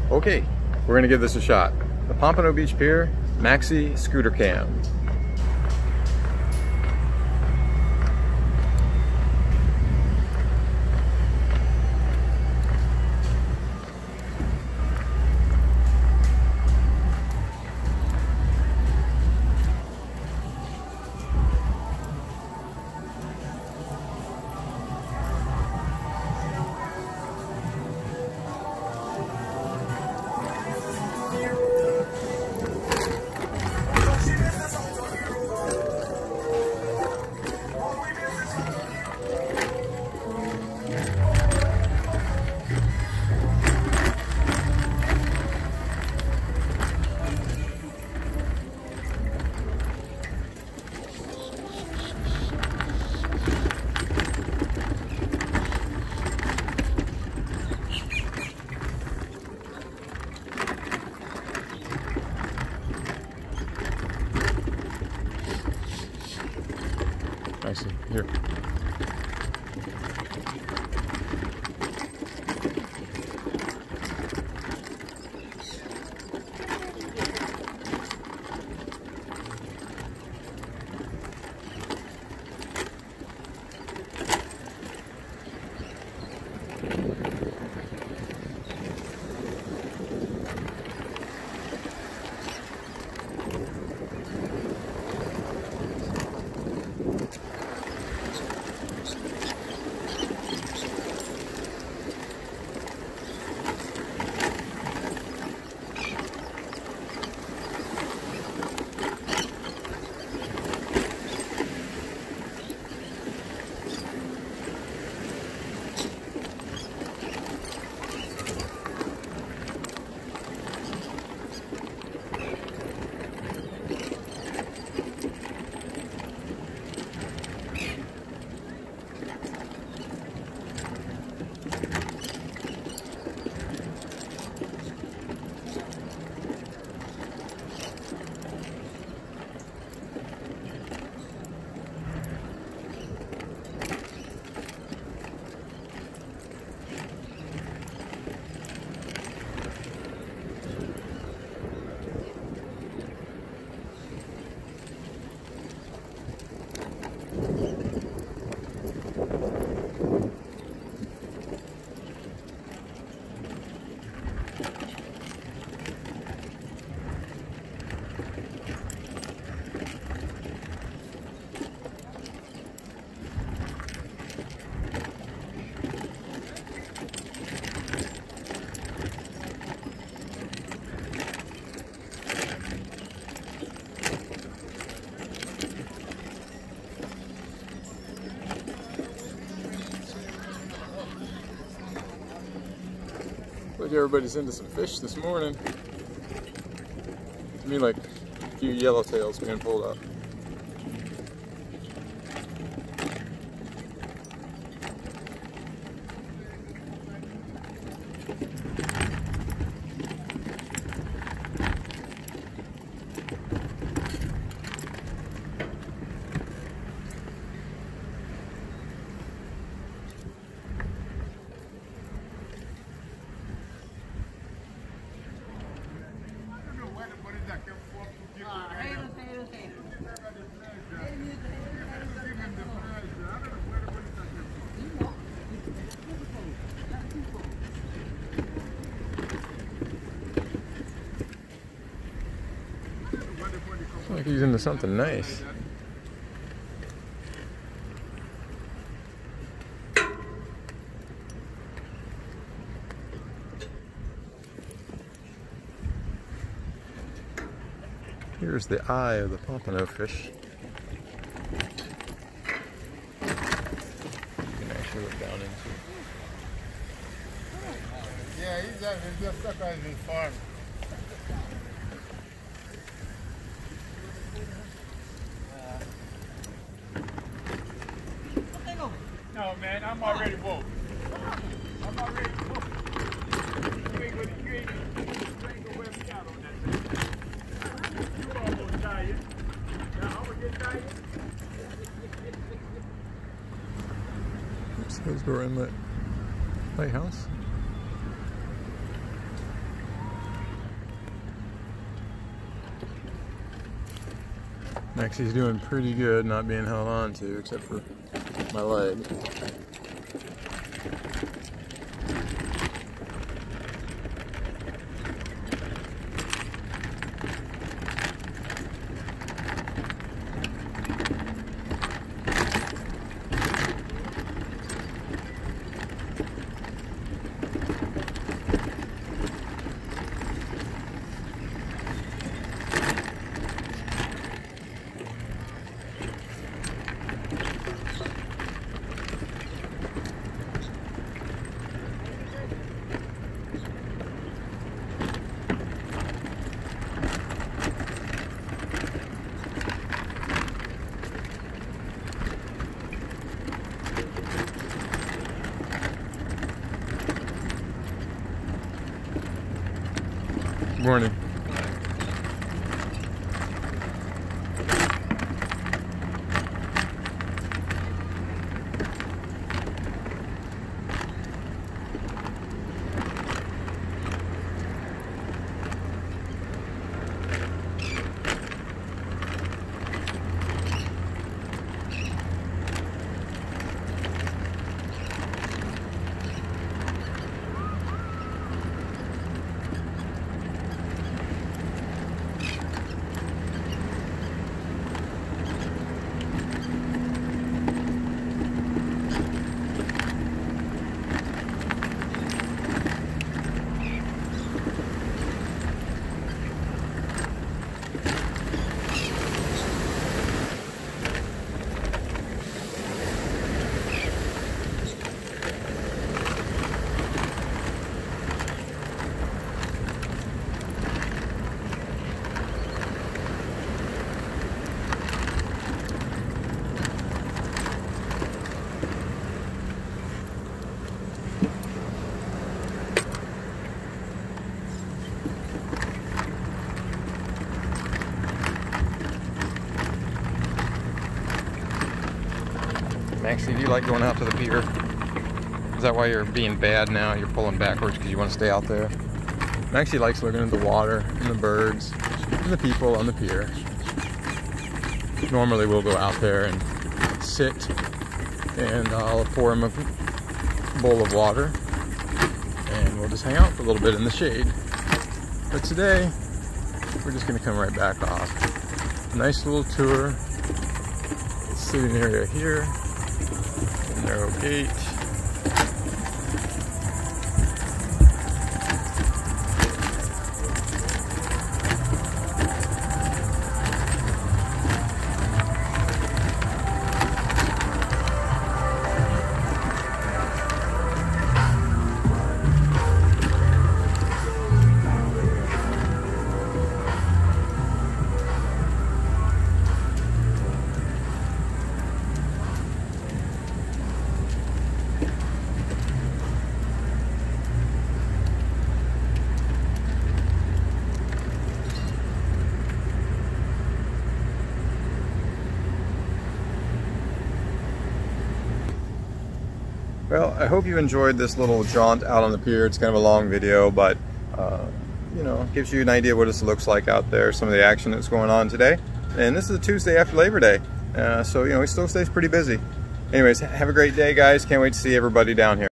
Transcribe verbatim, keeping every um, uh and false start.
Okay, we're gonna give this a shot. The Pompano Beach Pier Maxi Scooter Cam. I see. Here. Look, everybody's into some fish this morning. To me, like a few yellowtails being pulled up. Looks like he's into something nice. Here's the eye of the pompano fish. You can actually look down into it. Yeah, he's just stuck on his farm. No, man, I'm already woke. I'm already woke. You ain't gonna, you ain't, you ain't gonna wear me out on that thing. You almost tired. Now I'm gonna get tired. Oops, Hillsborough Inlet Lighthouse. Maxie's doing pretty good not being held on to, except for my leg. Good morning. Maxie, do you like going out to the pier? Is that why you're being bad now? You're pulling backwards because you want to stay out there? Maxie likes looking at the water and the birds and the people on the pier. Normally we'll go out there and sit and I'll pour him a bowl of water and we'll just hang out for a little bit in the shade. But today, we're just gonna come right back off. Nice little tour. Sitting area here. Narrow gate. Well, I hope you enjoyed this little jaunt out on the pier. It's kind of a long video, but uh, you know, gives you an idea what this looks like out there, some of the action that's going on today. And this is a Tuesday after Labor Day, uh, so you know, it still stays pretty busy. Anyways, have a great day, guys. Can't wait to see everybody down here.